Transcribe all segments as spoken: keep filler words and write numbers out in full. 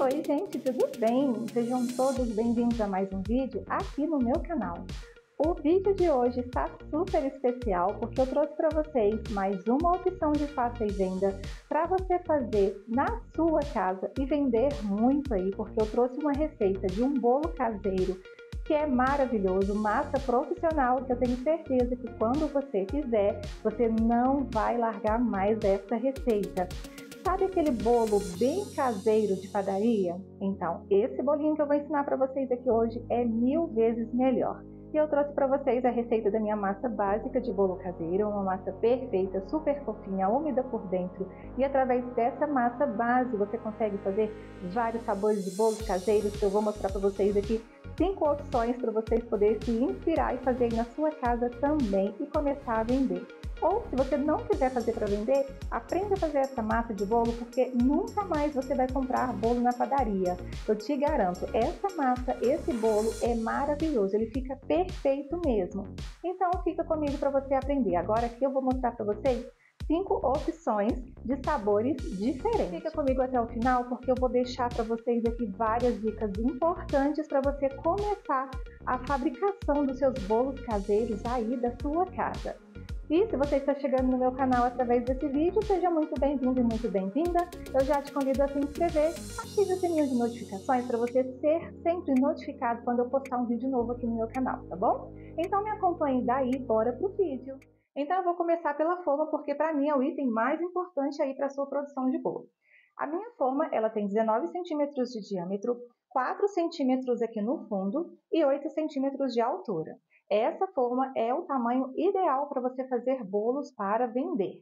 Oi gente, tudo bem? Sejam todos bem-vindos a mais um vídeo aqui no meu canal. O vídeo de hoje está super especial porque eu trouxe para vocês mais uma opção de fácil venda para você fazer na sua casa e vender muito aí, porque eu trouxe uma receita de um bolo caseiro que é maravilhoso, massa profissional, que eu tenho certeza que quando você fizer, você não vai largar mais essa receita. Sabe aquele bolo bem caseiro de padaria? Então, esse bolinho que eu vou ensinar para vocês aqui hoje é mil vezes melhor. E eu trouxe para vocês a receita da minha massa básica de bolo caseiro, uma massa perfeita, super fofinha, úmida por dentro. E através dessa massa base você consegue fazer vários sabores de bolos caseiros que eu vou mostrar para vocês aqui. Cinco opções para vocês poderem se inspirar e fazer aí na sua casa também e começar a vender. Ou, se você não quiser fazer para vender, aprenda a fazer essa massa de bolo, porque nunca mais você vai comprar bolo na padaria. Eu te garanto, essa massa, esse bolo é maravilhoso, ele fica perfeito mesmo. Então, fica comigo para você aprender. Agora aqui eu vou mostrar para vocês cinco opções de sabores diferentes. Fica comigo até o final, porque eu vou deixar para vocês aqui várias dicas importantes para você começar a fabricação dos seus bolos caseiros aí da sua casa. E se você está chegando no meu canal através desse vídeo, seja muito bem-vindo e muito bem-vinda. Eu já te convido a se inscrever, ative o sininho de notificações para você ser sempre notificado quando eu postar um vídeo novo aqui no meu canal, tá bom? Então me acompanhe daí, bora pro vídeo. Então eu vou começar pela forma, porque para mim é o item mais importante aí para a sua produção de bolo. A minha forma, ela tem dezenove centímetros de diâmetro, quatro centímetros aqui no fundo e oito centímetros de altura. Essa forma é o tamanho ideal para você fazer bolos para vender.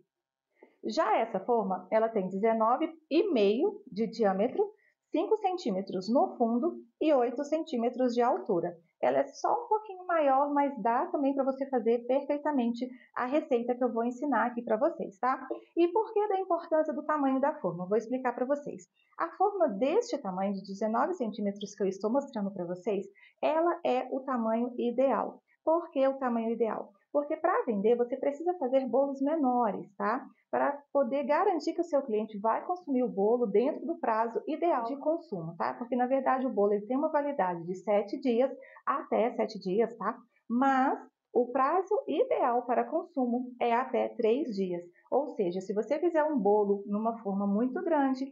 Já essa forma, ela tem dezenove vírgula cinco de diâmetro, cinco centímetros no fundo e oito centímetros de altura. Ela é só um pouquinho maior, mas dá também para você fazer perfeitamente a receita que eu vou ensinar aqui para vocês, tá? E por que da importância do tamanho da forma? Eu vou explicar para vocês. A forma deste tamanho de dezenove centímetros que eu estou mostrando para vocês, ela é o tamanho ideal. Por que o tamanho ideal? Porque para vender você precisa fazer bolos menores, tá? Para poder garantir que o seu cliente vai consumir o bolo dentro do prazo ideal de consumo, tá? Porque na verdade o bolo ele tem uma validade de sete dias até sete dias, tá? Mas o prazo ideal para consumo é até três dias. Ou seja, se você fizer um bolo numa forma muito grande,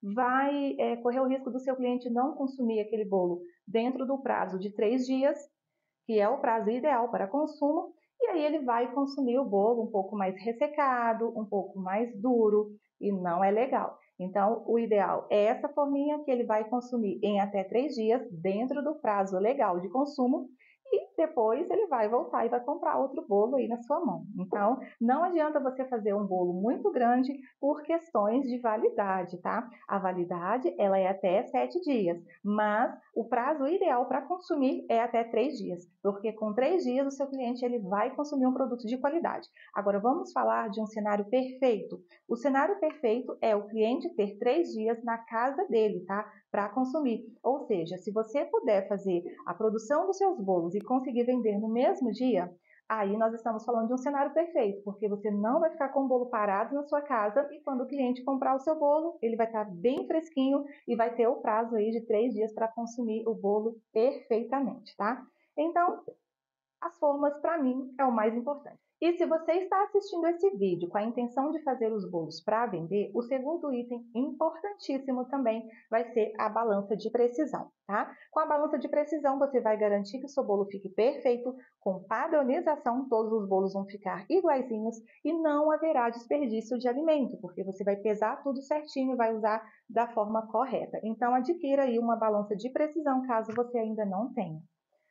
vai é, correr o risco do seu cliente não consumir aquele bolo dentro do prazo de três dias, que é o prazo ideal para consumo, e aí ele vai consumir o bolo um pouco mais ressecado, um pouco mais duro, e não é legal. Então, o ideal é essa forminha que ele vai consumir em até três dias, dentro do prazo legal de consumo, e depois ele vai voltar e vai comprar outro bolo aí na sua mão. Então, não adianta você fazer um bolo muito grande por questões de validade, tá? A validade, ela é até sete dias, mas o prazo ideal para consumir é até três dias, porque com três dias o seu cliente ele vai consumir um produto de qualidade. Agora, vamos falar de um cenário perfeito. O cenário perfeito é o cliente ter três dias na casa dele, tá? Para consumir. Ou seja, se você puder fazer a produção dos seus bolos e conseguir vender no mesmo dia, aí nós estamos falando de um cenário perfeito, porque você não vai ficar com o bolo parado na sua casa e quando o cliente comprar o seu bolo, ele vai estar bem fresquinho e vai ter o prazo aí de três dias para consumir o bolo perfeitamente, tá? Então, as formas, para mim, é o mais importante. E se você está assistindo esse vídeo com a intenção de fazer os bolos para vender, o segundo item importantíssimo também vai ser a balança de precisão, tá? Com a balança de precisão, você vai garantir que o seu bolo fique perfeito, com padronização, todos os bolos vão ficar iguaizinhos e não haverá desperdício de alimento, porque você vai pesar tudo certinho e vai usar da forma correta. Então, adquira aí uma balança de precisão, caso você ainda não tenha.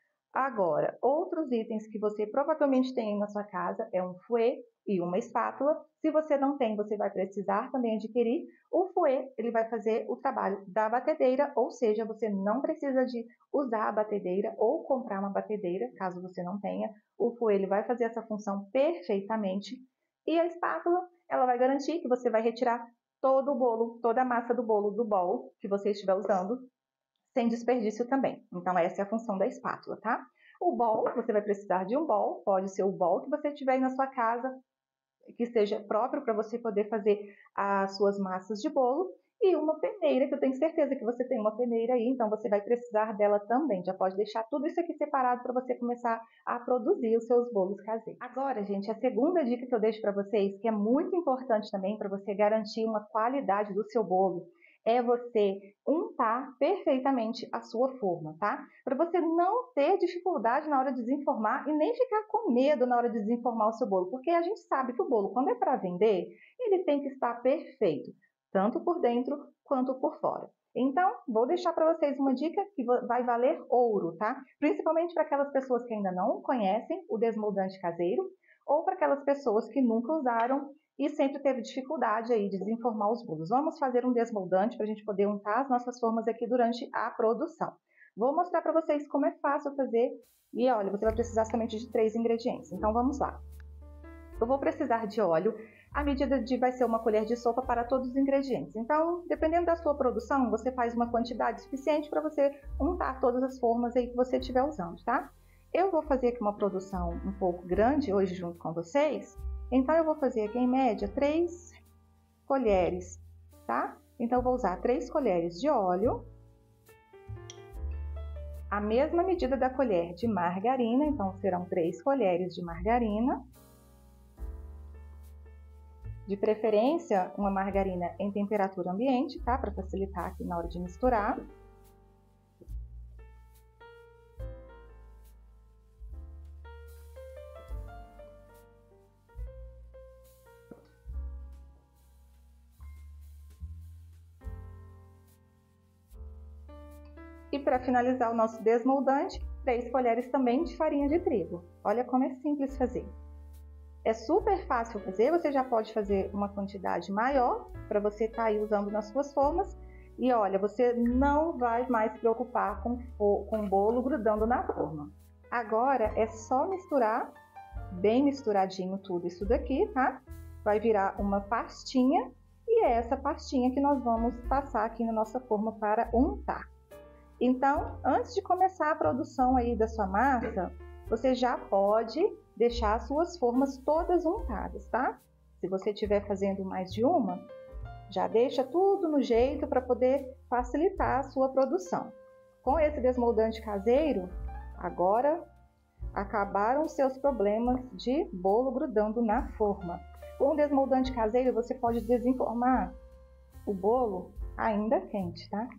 Agora, outros itens que você provavelmente tem na sua casa é um fouet e uma espátula. Se você não tem, você vai precisar também adquirir. O fouet, ele vai fazer o trabalho da batedeira, ou seja, você não precisa de usar a batedeira ou comprar uma batedeira, caso você não tenha. O fouet, ele vai fazer essa função perfeitamente. E a espátula, ela vai garantir que você vai retirar todo o bolo, toda a massa do bolo do bowl que você estiver usando, sem desperdício também. Então, essa é a função da espátula, tá? O bowl, você vai precisar de um bowl, pode ser o bowl que você tiver aí na sua casa, que seja próprio para você poder fazer as suas massas de bolo. e uma peneira, que eu tenho certeza que você tem uma peneira aí, então você vai precisar dela também. Já pode deixar tudo isso aqui separado para você começar a produzir os seus bolos caseiros. Agora, gente, a segunda dica que eu deixo para vocês, que é muito importante também para você garantir uma qualidade do seu bolo, é você untar perfeitamente a sua forma, tá? Para você não ter dificuldade na hora de desenformar e nem ficar com medo na hora de desenformar o seu bolo, porque a gente sabe que o bolo, quando é para vender, ele tem que estar perfeito, tanto por dentro quanto por fora. Então, vou deixar para vocês uma dica que vai valer ouro, tá? Principalmente para aquelas pessoas que ainda não conhecem o desmoldante caseiro ou para aquelas pessoas que nunca usaram e sempre teve dificuldade aí de desenformar os bolos. Vamos fazer um desmoldante para a gente poder untar as nossas formas aqui durante a produção. Vou mostrar para vocês como é fácil fazer e olha, você vai precisar somente de três ingredientes. Então, vamos lá. Eu vou precisar de óleo. A medida de vai ser uma colher de sopa para todos os ingredientes. Então, dependendo da sua produção, você faz uma quantidade suficiente para você untar todas as formas aí que você estiver usando, tá? Eu vou fazer aqui uma produção um pouco grande hoje junto com vocês, então eu vou fazer aqui em média três colheres, tá? Então eu vou usar três colheres de óleo, a mesma medida da colher de margarina, então serão três colheres de margarina. De preferência, uma margarina em temperatura ambiente, tá? Para facilitar aqui na hora de misturar. E para finalizar o nosso desmoldante, três colheres também de farinha de trigo. Olha como é simples fazer. É super fácil fazer, você já pode fazer uma quantidade maior para você estar aí usando nas suas formas. E olha, você não vai mais se preocupar com, com o bolo grudando na forma. Agora é só misturar, bem misturadinho tudo isso daqui, tá? Vai virar uma pastinha e é essa pastinha que nós vamos passar aqui na nossa forma para untar. Então, antes de começar a produção aí da sua massa, você já pode deixar as suas formas todas untadas, tá? Se você estiver fazendo mais de uma, já deixa tudo no jeito para poder facilitar a sua produção. Com esse desmoldante caseiro, agora acabaram os seus problemas de bolo grudando na forma. Com o desmoldante caseiro, você pode desenformar o bolo ainda quente, tá?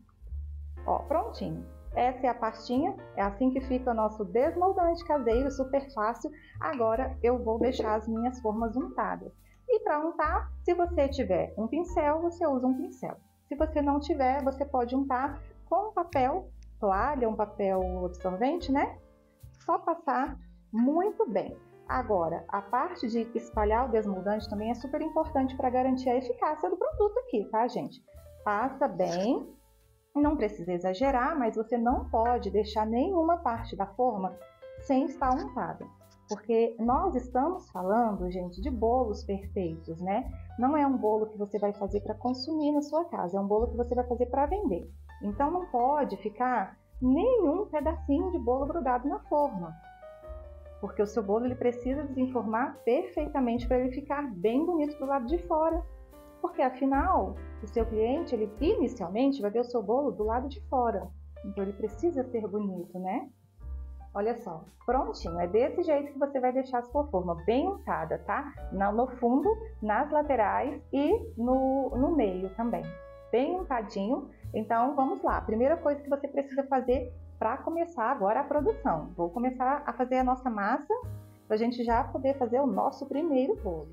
Ó, prontinho. Essa é a pastinha, é assim que fica o nosso desmoldante caseiro, super fácil. Agora eu vou deixar as minhas formas untadas. E para untar, se você tiver um pincel, você usa um pincel. Se você não tiver, você pode untar com um papel toalha, um papel absorvente, né? Só passar muito bem. Agora, a parte de espalhar o desmoldante também é super importante para garantir a eficácia do produto aqui, tá, gente? Passa bem. Não precisa exagerar, mas você não pode deixar nenhuma parte da forma sem estar untada. Porque nós estamos falando, gente, de bolos perfeitos, né? Não é um bolo que você vai fazer para consumir na sua casa, é um bolo que você vai fazer para vender. Então não pode ficar nenhum pedacinho de bolo grudado na forma. Porque o seu bolo ele precisa desenformar perfeitamente para ele ficar bem bonito do lado de fora. Porque afinal, o seu cliente, ele inicialmente vai ver o seu bolo do lado de fora. Então ele precisa ser bonito, né? Olha só, prontinho. É desse jeito que você vai deixar a sua forma bem untada, tá? No fundo, nas laterais e no, no meio também. Bem untadinho. Então vamos lá. Primeira coisa que você precisa fazer para começar agora a produção. Vou começar a fazer a nossa massa para a gente já poder fazer o nosso primeiro bolo.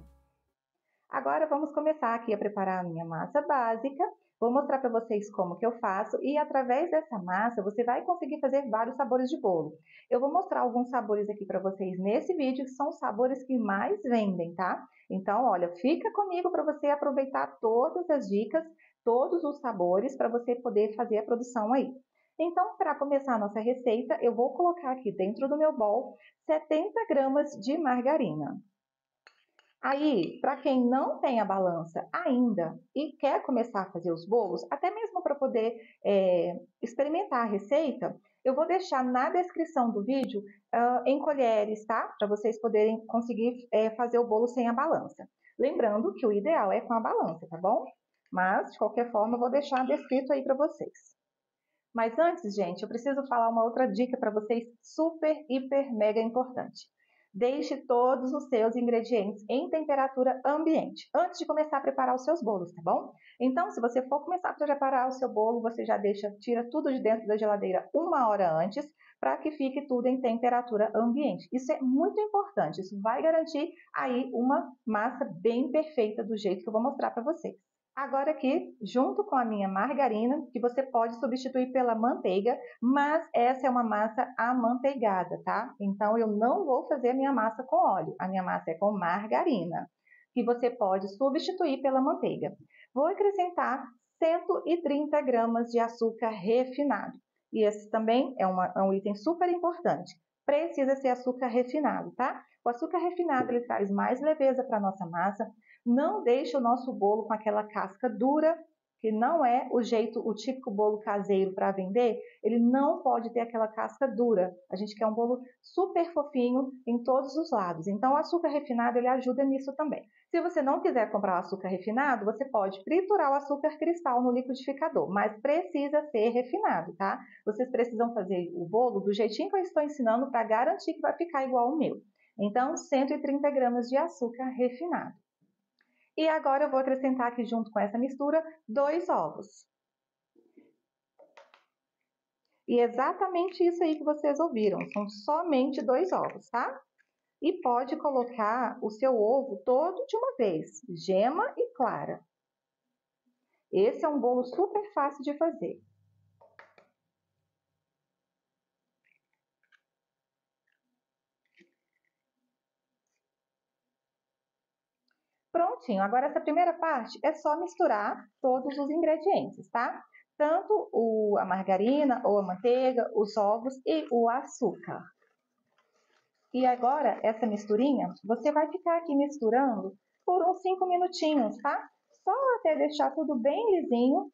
Agora vamos começar aqui a preparar a minha massa básica. Vou mostrar para vocês como que eu faço e através dessa massa você vai conseguir fazer vários sabores de bolo. Eu vou mostrar alguns sabores aqui para vocês nesse vídeo, que são os sabores que mais vendem, tá? Então, olha, fica comigo para você aproveitar todas as dicas, todos os sabores para você poder fazer a produção aí. Então, para começar a nossa receita, eu vou colocar aqui dentro do meu bowl setenta gramas de margarina. Aí, para quem não tem a balança ainda e quer começar a fazer os bolos, até mesmo para poder é, experimentar a receita, eu vou deixar na descrição do vídeo uh, em colheres, tá? Para vocês poderem conseguir é, fazer o bolo sem a balança. Lembrando que o ideal é com a balança, tá bom? Mas, de qualquer forma, eu vou deixar descrito aí para vocês. Mas antes, gente, eu preciso falar uma outra dica para vocês super, hiper, mega importante. Deixe todos os seus ingredientes em temperatura ambiente, antes de começar a preparar os seus bolos, tá bom? Então, se você for começar a preparar o seu bolo, você já deixa, tira tudo de dentro da geladeira uma hora antes, para que fique tudo em temperatura ambiente. Isso é muito importante, isso vai garantir aí uma massa bem perfeita do jeito que eu vou mostrar para vocês. Agora aqui, junto com a minha margarina, que você pode substituir pela manteiga, mas essa é uma massa amanteigada, tá? Então, eu não vou fazer a minha massa com óleo, a minha massa é com margarina, que você pode substituir pela manteiga. Vou acrescentar cento e trinta gramas de açúcar refinado. E esse também é, uma, é um item super importante. Precisa ser açúcar refinado, tá? O açúcar refinado, ele traz mais leveza para a nossa massa. Não deixe o nosso bolo com aquela casca dura, que não é o jeito, o típico bolo caseiro para vender. Ele não pode ter aquela casca dura. A gente quer um bolo super fofinho em todos os lados. Então, o açúcar refinado, ele ajuda nisso também. Se você não quiser comprar o açúcar refinado, você pode triturar o açúcar cristal no liquidificador, mas precisa ser refinado, tá? Vocês precisam fazer o bolo do jeitinho que eu estou ensinando para garantir que vai ficar igual ao meu. Então, cento e trinta gramas de açúcar refinado. E agora eu vou acrescentar aqui junto com essa mistura dois ovos. E exatamente isso aí que vocês ouviram, são somente dois ovos, tá? E pode colocar o seu ovo todo de uma vez, gema e clara. Esse é um bolo super fácil de fazer. Prontinho, agora essa primeira parte é só misturar todos os ingredientes, tá? Tanto o, a margarina ou a manteiga, os ovos e o açúcar. E agora, essa misturinha, você vai ficar aqui misturando por uns cinco minutinhos, tá? Só até deixar tudo bem lisinho.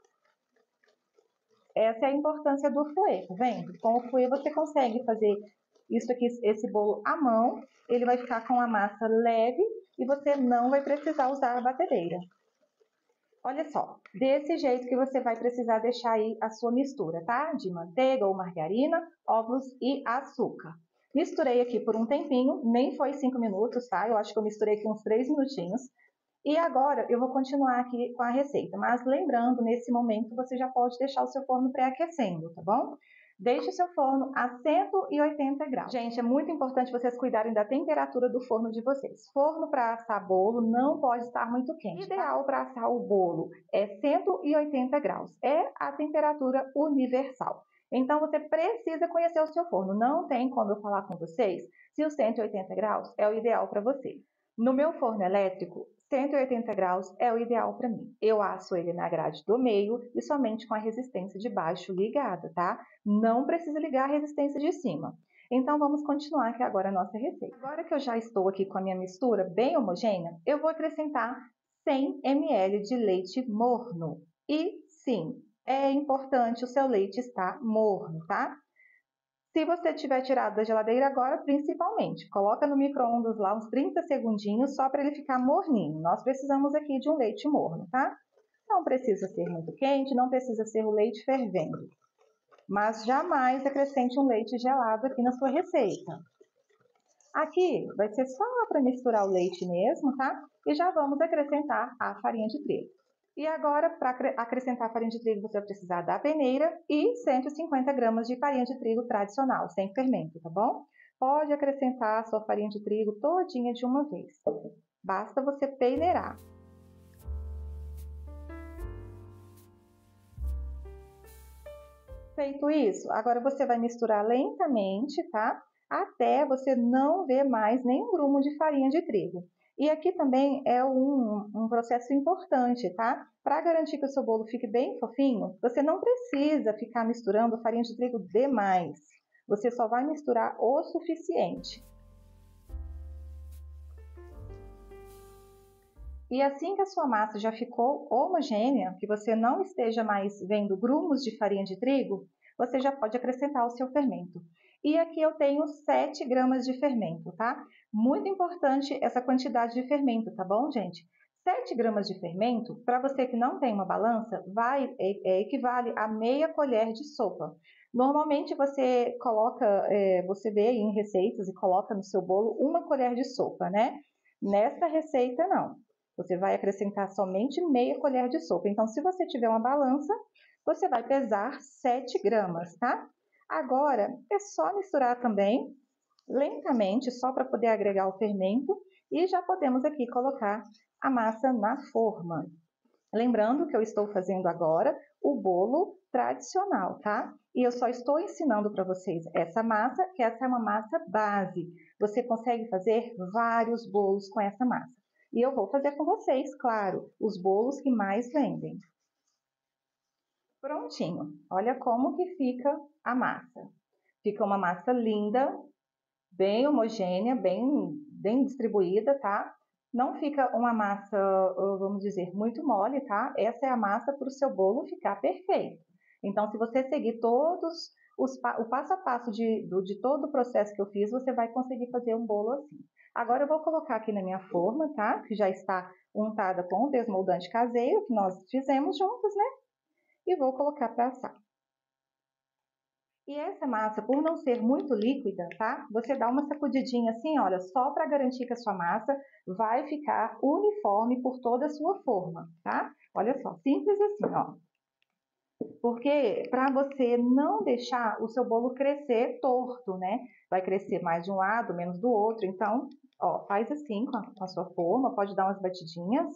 Essa é a importância do fouet, tá vendo? Com o fouet você consegue fazer isso aqui, esse bolo à mão. Ele vai ficar com a massa leve e você não vai precisar usar a batedeira. Olha só, desse jeito que você vai precisar deixar aí a sua mistura, tá? De manteiga ou margarina, ovos e açúcar. Misturei aqui por um tempinho, nem foi cinco minutos, tá? Eu acho que eu misturei aqui uns três minutinhos. E agora eu vou continuar aqui com a receita, mas lembrando, nesse momento você já pode deixar o seu forno pré-aquecendo, tá bom? Deixe o seu forno a cento e oitenta graus. Gente, é muito importante vocês cuidarem da temperatura do forno de vocês. Forno para assar bolo não pode estar muito quente. O ideal para assar o bolo é cento e oitenta graus. É a temperatura universal. Então, você precisa conhecer o seu forno. Não tem como eu falar com vocês se o cento e oitenta graus é o ideal para você. No meu forno elétrico, cento e oitenta graus é o ideal para mim. Eu asso ele na grade do meio e somente com a resistência de baixo ligada, tá? Não precisa ligar a resistência de cima. Então, vamos continuar aqui agora a nossa receita. Agora que eu já estou aqui com a minha mistura bem homogênea, eu vou acrescentar cem mililitros de leite morno. E sim, é importante o seu leite estar morno, tá? Se você tiver tirado da geladeira agora, principalmente, coloca no micro-ondas lá uns trinta segundinhos só para ele ficar morninho. Nós precisamos aqui de um leite morno, tá? Não precisa ser muito quente, não precisa ser o leite fervendo. Mas jamais acrescente um leite gelado aqui na sua receita. Aqui vai ser só para misturar o leite mesmo, tá? E já vamos acrescentar a farinha de trigo. E agora, para acrescentar a farinha de trigo, você vai precisar da peneira e cento e cinquenta gramas de farinha de trigo tradicional, sem fermento, tá bom? Pode acrescentar a sua farinha de trigo todinha de uma vez. Basta você peneirar. Feito isso, agora você vai misturar lentamente, tá? Até você não ver mais nenhum grumo de farinha de trigo. E aqui também é um, um processo importante, tá? Para garantir que o seu bolo fique bem fofinho, você não precisa ficar misturando farinha de trigo demais. Você só vai misturar o suficiente. E assim que a sua massa já ficou homogênea, que você não esteja mais vendo grumos de farinha de trigo, você já pode acrescentar o seu fermento. E aqui eu tenho sete gramas de fermento, tá? Muito importante essa quantidade de fermento, tá bom, gente? sete gramas de fermento, para você que não tem uma balança, vai, é, é, equivale a meia colher de sopa. Normalmente você coloca, é, você vê em receitas e coloca no seu bolo uma colher de sopa, né? Nessa receita não. Você vai acrescentar somente meia colher de sopa. Então, se você tiver uma balança, você vai pesar sete gramas, tá? Agora, é só misturar também lentamente, só para poder agregar o fermento, e já podemos aqui colocar a massa na forma. Lembrando que eu estou fazendo agora o bolo tradicional, tá? E eu só estou ensinando para vocês essa massa, que essa é uma massa base. Você consegue fazer vários bolos com essa massa. E eu vou fazer com vocês, claro, os bolos que mais vendem. Prontinho. Olha como que fica a massa. Fica uma massa linda, bem homogênea, bem, bem distribuída, tá? Não fica uma massa, vamos dizer, muito mole, tá? Essa é a massa para o seu bolo ficar perfeito. Então, se você seguir todos os, o passo a passo de, do, de todo o processo que eu fiz, você vai conseguir fazer um bolo assim. Agora, eu vou colocar aqui na minha forma, tá? Que já está untada com o desmoldante caseiro, que nós fizemos juntos, né? E vou colocar para assar. E essa massa, por não ser muito líquida, tá? Você dá uma sacudidinha assim, olha, só para garantir que a sua massa vai ficar uniforme por toda a sua forma, tá? Olha só, simples assim, ó. Porque para você não deixar o seu bolo crescer torto, né? Vai crescer mais de um lado, menos do outro. Então, ó, faz assim com a, com a sua forma, pode dar umas batidinhas.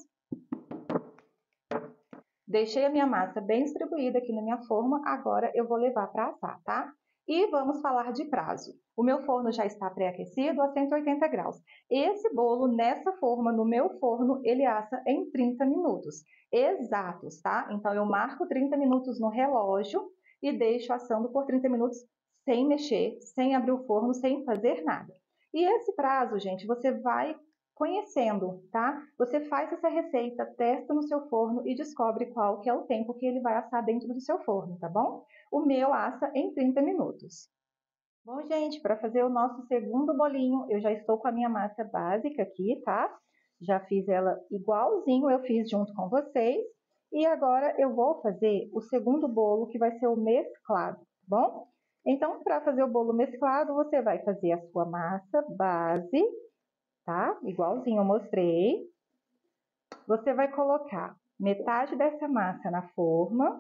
Deixei a minha massa bem distribuída aqui na minha forma, agora eu vou levar para assar, tá? E vamos falar de prazo. O meu forno já está pré-aquecido a cento e oitenta graus. Esse bolo, nessa forma, no meu forno, ele assa em trinta minutos. Exatos, tá? Então, eu marco trinta minutos no relógio e deixo assando por trinta minutos sem mexer, sem abrir o forno, sem fazer nada. E esse prazo, gente, você vai conhecendo, tá? Você faz essa receita, testa no seu forno e descobre qual que é o tempo que ele vai assar dentro do seu forno, tá bom? O meu assa em trinta minutos. Bom, gente, para fazer o nosso segundo bolinho, eu já estou com a minha massa básica aqui, tá? Já fiz ela igualzinho, eu fiz junto com vocês. E agora eu vou fazer o segundo bolo, que vai ser o mesclado, tá bom? Então, para fazer o bolo mesclado, você vai fazer a sua massa base, tá? Igualzinho eu mostrei. Você vai colocar metade dessa massa na forma.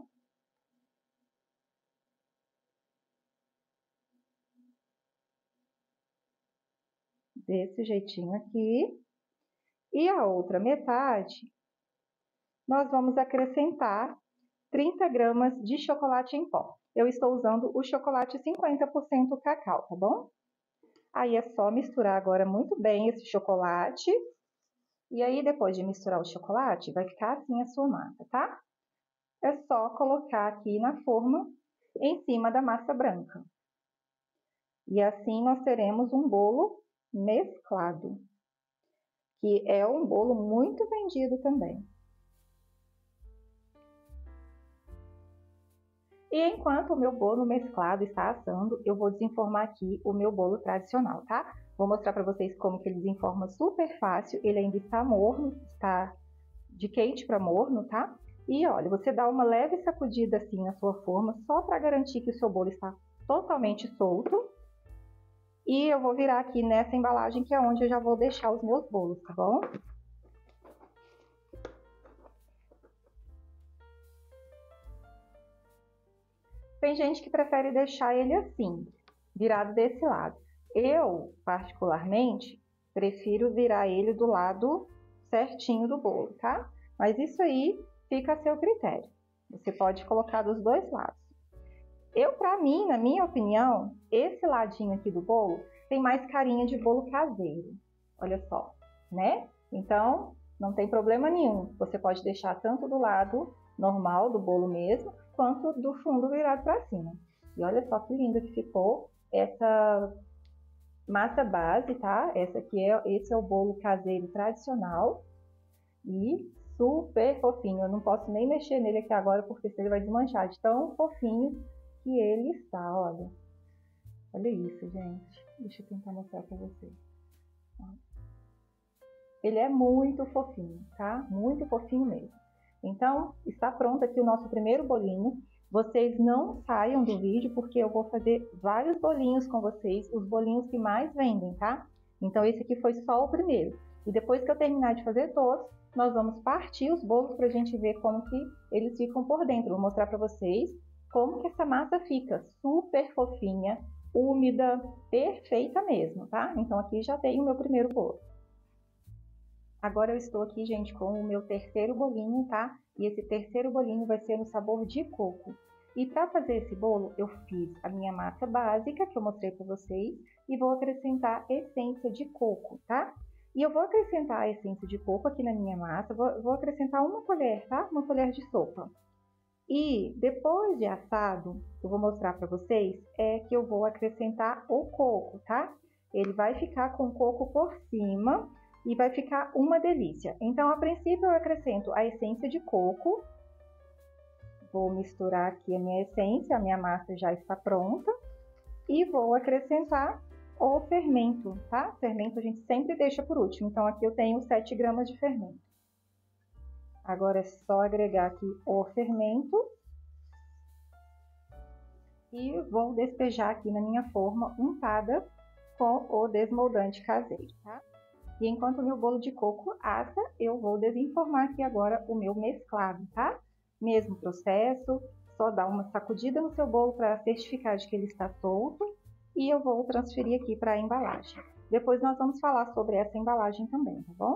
Desse jeitinho aqui. E a outra metade, nós vamos acrescentar trinta gramas de chocolate em pó. Eu estou usando o chocolate cinquenta por cento cacau, tá bom? Aí é só misturar agora muito bem esse chocolate. E aí, depois de misturar o chocolate, vai ficar assim a sua massa, tá? É só colocar aqui na forma, em cima da massa branca. E assim nós teremos um bolo mesclado, que é um bolo muito vendido também. E enquanto o meu bolo mesclado está assando, eu vou desenformar aqui o meu bolo tradicional, tá? Vou mostrar para vocês como que ele desenforma super fácil. Ele ainda está morno, está de quente para morno, tá? E olha, você dá uma leve sacudida assim na sua forma, só para garantir que o seu bolo está totalmente solto. E eu vou virar aqui nessa embalagem, que é onde eu já vou deixar os meus bolos, tá bom? Tem gente que prefere deixar ele assim, virado desse lado. Eu, particularmente, prefiro virar ele do lado certinho do bolo, tá? Mas isso aí fica a seu critério. Você pode colocar dos dois lados. Eu, pra mim, na minha opinião, esse ladinho aqui do bolo tem mais carinha de bolo caseiro. Olha só, né? Então, não tem problema nenhum. Você pode deixar tanto do lado normal do bolo mesmo, quanto do fundo virado para cima. E olha só que lindo que ficou essa massa base, tá? Essa aqui é, esse é o bolo caseiro tradicional e super fofinho. Eu não posso nem mexer nele aqui agora, porque senão ele vai desmanchar de tão fofinho que ele está, olha. Olha isso, gente. Deixa eu tentar mostrar para vocês. Ele é muito fofinho, tá? Muito fofinho mesmo. Então, está pronto aqui o nosso primeiro bolinho. Vocês não saiam do vídeo, porque eu vou fazer vários bolinhos com vocês, os bolinhos que mais vendem, tá? Então, esse aqui foi só o primeiro. E depois que eu terminar de fazer todos, nós vamos partir os bolos para a gente ver como que eles ficam por dentro. Vou mostrar para vocês como que essa massa fica super fofinha, úmida, perfeita mesmo, tá? Então, aqui já tem o meu primeiro bolo. Agora eu estou aqui, gente, com o meu terceiro bolinho, tá? E esse terceiro bolinho vai ser no sabor de coco. E para fazer esse bolo, eu fiz a minha massa básica, que eu mostrei para vocês, e vou acrescentar essência de coco, tá? E eu vou acrescentar a essência de coco aqui na minha massa, vou, vou acrescentar uma colher, tá? Uma colher de sopa. E depois de assado, eu vou mostrar para vocês, é que eu vou acrescentar o coco, tá? Ele vai ficar com o coco por cima e vai ficar uma delícia. Então, a princípio, eu acrescento a essência de coco. Vou misturar aqui a minha essência, a minha massa já está pronta. E vou acrescentar o fermento, tá? Fermento a gente sempre deixa por último. Então, aqui eu tenho sete gramas de fermento. Agora é só agregar aqui o fermento. E vou despejar aqui na minha forma untada com o desmoldante caseiro, tá? E enquanto o meu bolo de coco assa, eu vou desenformar aqui agora o meu mesclado, tá? Mesmo processo, só dá uma sacudida no seu bolo para certificar de que ele está solto. E eu vou transferir aqui para a embalagem. Depois nós vamos falar sobre essa embalagem também, tá bom?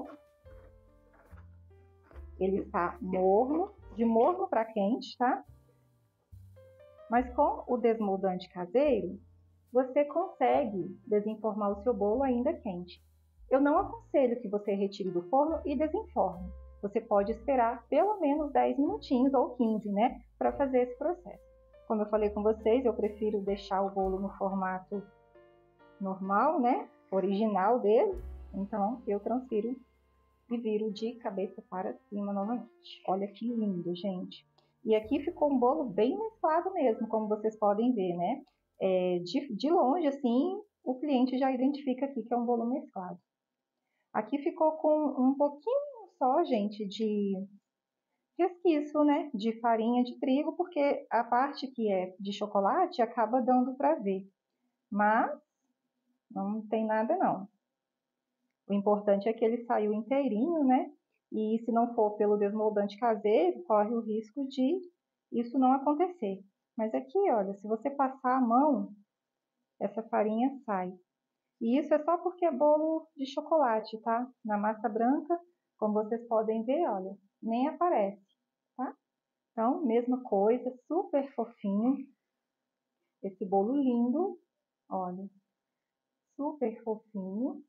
Ele está morno, de morno para quente, tá? Mas com o desmoldante caseiro, você consegue desenformar o seu bolo ainda quente. Eu não aconselho que você retire do forno e desenforme. Você pode esperar pelo menos dez minutinhos ou quinze, né, para fazer esse processo. Como eu falei com vocês, eu prefiro deixar o bolo no formato normal, né, original dele. Então, eu transfiro e viro de cabeça para cima novamente. Olha que lindo, gente. E aqui ficou um bolo bem mesclado mesmo, como vocês podem ver, né? É, de, de longe, assim, o cliente já identifica aqui que é um bolo mesclado. Aqui ficou com um pouquinho só, gente, de resquício, né, de farinha de trigo, porque a parte que é de chocolate acaba dando para ver. Mas não tem nada não. O importante é que ele saiu inteirinho, né? E se não for pelo desmoldante caseiro, corre o risco de isso não acontecer. Mas aqui, olha, se você passar a mão, essa farinha sai. E isso é só porque é bolo de chocolate, tá? Na massa branca, como vocês podem ver, olha, nem aparece, tá? Então, mesma coisa, super fofinho. Esse bolo lindo, olha, super fofinho.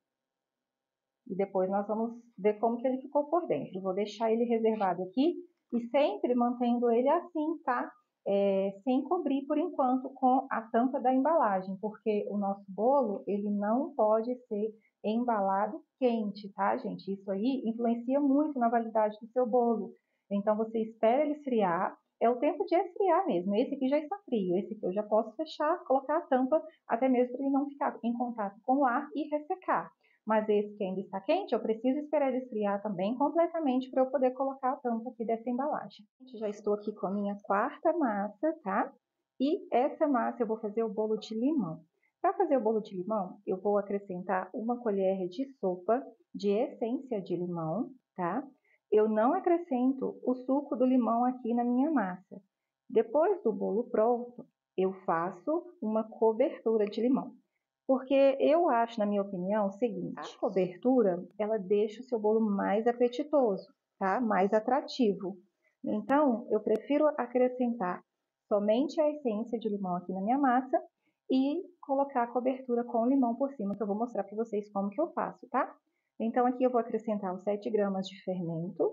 E depois nós vamos ver como que ele ficou por dentro. Vou deixar ele reservado aqui e sempre mantendo ele assim, tá? É, sem cobrir por enquanto com a tampa da embalagem, porque o nosso bolo, ele não pode ser embalado quente, tá, gente? Isso aí influencia muito na validade do seu bolo. Então, você espera ele esfriar, é o tempo de esfriar mesmo. Esse aqui já está frio, esse aqui eu já posso fechar, colocar a tampa, até mesmo para ele não ficar em contato com o ar e ressecar. Mas esse que ainda está quente, eu preciso esperar ele esfriar também completamente para eu poder colocar a tampa aqui dessa embalagem. Já estou aqui com a minha quarta massa, tá? E essa massa eu vou fazer o bolo de limão. Para fazer o bolo de limão, eu vou acrescentar uma colher de sopa de essência de limão, tá? Eu não acrescento o suco do limão aqui na minha massa. Depois do bolo pronto, eu faço uma cobertura de limão. Porque eu acho, na minha opinião, o seguinte, a cobertura, ela deixa o seu bolo mais apetitoso, tá? Mais atrativo. Então, eu prefiro acrescentar somente a essência de limão aqui na minha massa e colocar a cobertura com limão por cima, que eu vou mostrar para vocês como que eu faço, tá? Então, aqui eu vou acrescentar os sete gramas de fermento.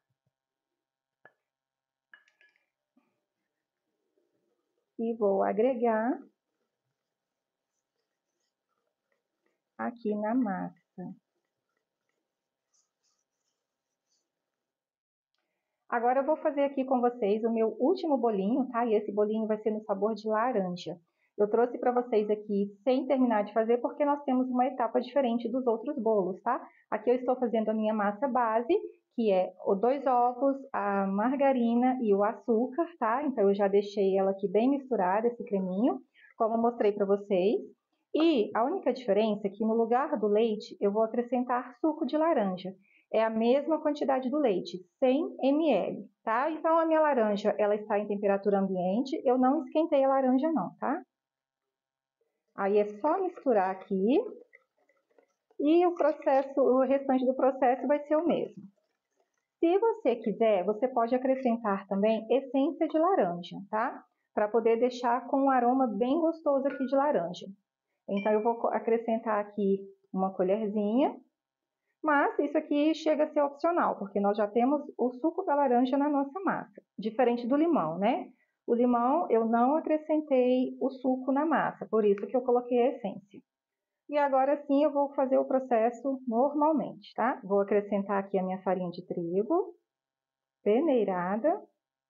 E vou agregar aqui na massa. Agora eu vou fazer aqui com vocês o meu último bolinho, tá? E esse bolinho vai ser no sabor de laranja. Eu trouxe para vocês aqui sem terminar de fazer, porque nós temos uma etapa diferente dos outros bolos, tá? Aqui eu estou fazendo a minha massa base, que é os dois ovos, a margarina e o açúcar, tá? Então, eu já deixei ela aqui bem misturada, esse creminho, como eu mostrei para vocês. E a única diferença é que no lugar do leite, eu vou acrescentar suco de laranja. É a mesma quantidade do leite, cem mililitros, tá? Então, a minha laranja, ela está em temperatura ambiente, eu não esquentei a laranja não, tá? Aí é só misturar aqui e o processo, o restante do processo vai ser o mesmo. Se você quiser, você pode acrescentar também essência de laranja, tá? Para poder deixar com um aroma bem gostoso aqui de laranja. Então, eu vou acrescentar aqui uma colherzinha, mas isso aqui chega a ser opcional, porque nós já temos o suco da laranja na nossa massa, diferente do limão, né? O limão eu não acrescentei o suco na massa, por isso que eu coloquei a essência. E agora sim eu vou fazer o processo normalmente, tá? Vou acrescentar aqui a minha farinha de trigo, peneirada.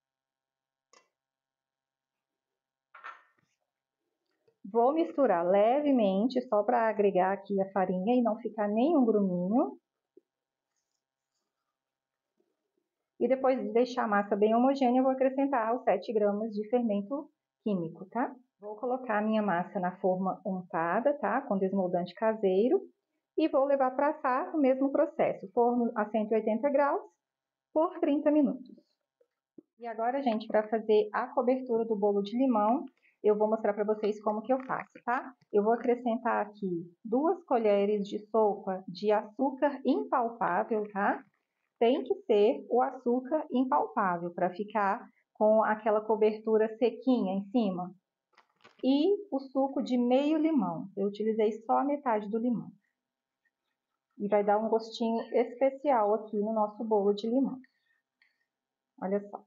Vou misturar levemente, só para agregar aqui a farinha e não ficar nenhum gruminho. E depois de deixar a massa bem homogênea, eu vou acrescentar os sete gramas de fermento químico, tá? Vou colocar a minha massa na forma untada, tá? Com desmoldante caseiro. E vou levar para assar o mesmo processo, forno a cento e oitenta graus por trinta minutos. E agora, gente, para fazer a cobertura do bolo de limão, eu vou mostrar para vocês como que eu faço, tá? Eu vou acrescentar aqui duas colheres de sopa de açúcar impalpável, tá? Tem que ser o açúcar impalpável para ficar com aquela cobertura sequinha em cima. E o suco de meio limão. Eu utilizei só a metade do limão. E vai dar um gostinho especial aqui no nosso bolo de limão. Olha só.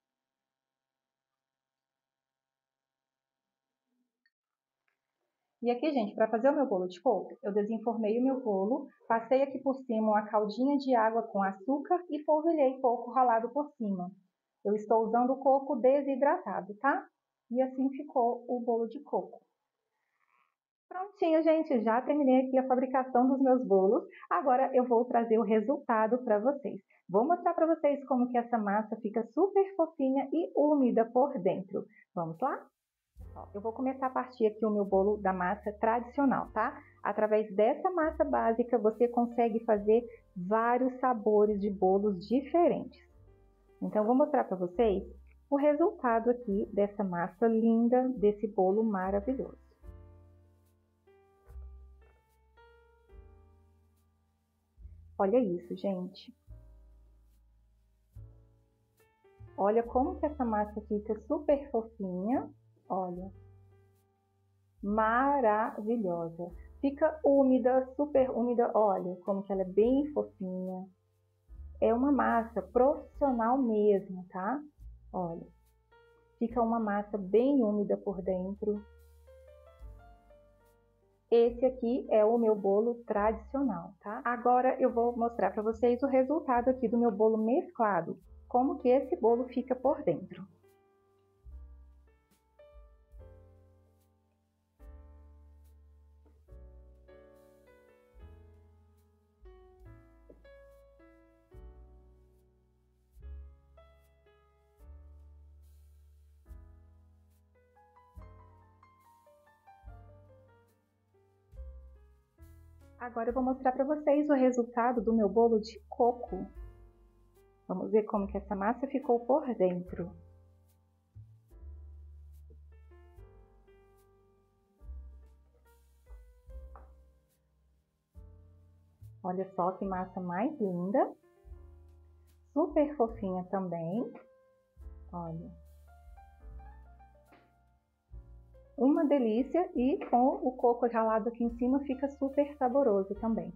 E aqui, gente, para fazer o meu bolo de coco, eu desenformei o meu bolo, passei aqui por cima uma caldinha de água com açúcar e polvilhei coco ralado por cima. Eu estou usando o coco desidratado, tá? E assim ficou o bolo de coco. Prontinho, gente, já terminei aqui a fabricação dos meus bolos. Agora eu vou trazer o resultado para vocês. Vou mostrar para vocês como que essa massa fica super fofinha e úmida por dentro. Vamos lá? Eu vou começar a partir aqui o meu bolo da massa tradicional, tá? Através dessa massa básica, você consegue fazer vários sabores de bolos diferentes. Então, eu vou mostrar para vocês o resultado aqui dessa massa linda, desse bolo maravilhoso. Olha isso, gente. Olha como que essa massa fica super fofinha. Olha, maravilhosa. Fica úmida, super úmida. Olha como que ela é bem fofinha. É uma massa profissional mesmo, tá? Olha, fica uma massa bem úmida por dentro. Esse aqui é o meu bolo tradicional, tá? Agora eu vou mostrar para vocês o resultado aqui do meu bolo mesclado. Como que esse bolo fica por dentro. Agora eu vou mostrar para vocês o resultado do meu bolo de coco. Vamos ver como que essa massa ficou por dentro. Olha só que massa mais linda. Super fofinha também. Olha. Uma delícia e com o coco ralado aqui em cima fica super saboroso também.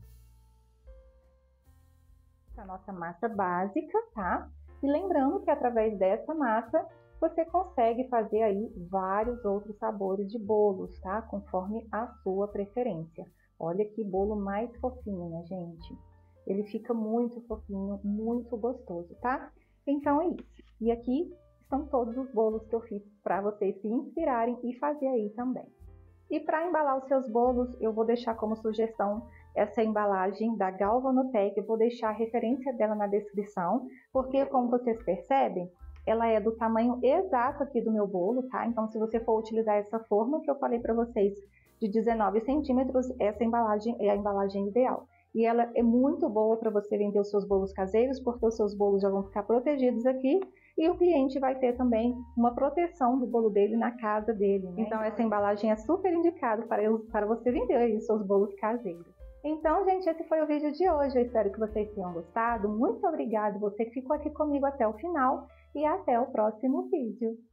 A nossa massa básica, tá? E lembrando que através dessa massa você consegue fazer aí vários outros sabores de bolos, tá? Conforme a sua preferência. Olha que bolo mais fofinho, né, gente? Ele fica muito fofinho, muito gostoso, tá? Então é isso. E aqui são todos os bolos que eu fiz para vocês se inspirarem e fazer aí também. E para embalar os seus bolos, eu vou deixar como sugestão essa embalagem da Galvanotech, eu vou deixar a referência dela na descrição, porque como vocês percebem, ela é do tamanho exato aqui do meu bolo, tá? Então se você for utilizar essa forma que eu falei para vocês, de dezenove centímetros, essa embalagem é a embalagem ideal. E ela é muito boa para você vender os seus bolos caseiros, porque os seus bolos já vão ficar protegidos aqui e o cliente vai ter também uma proteção do bolo dele na casa dele, né? Então essa embalagem é super indicada para, para você vender aí os seus bolos caseiros. Então, gente, esse foi o vídeo de hoje. Eu espero que vocês tenham gostado. Muito obrigada você que ficou aqui comigo até o final e até o próximo vídeo.